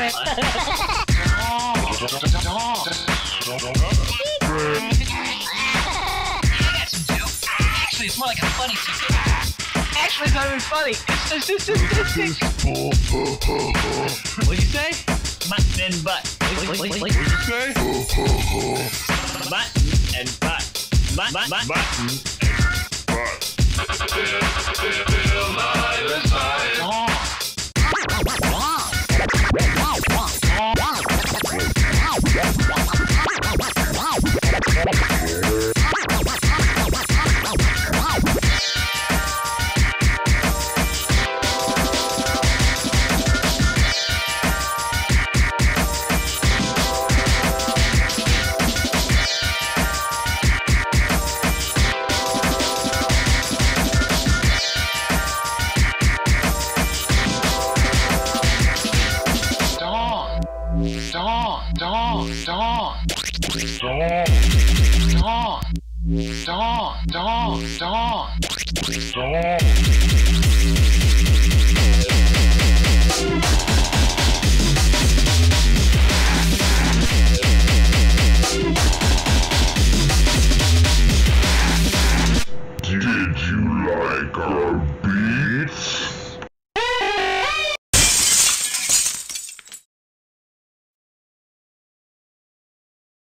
Actually, it's more like a funny secret. Actually, it's not even funny. It's just. What'd you say? Mutton and butt. What'd you say? Mutton and butt. Mutton and butt. Feel my desire. Dawn.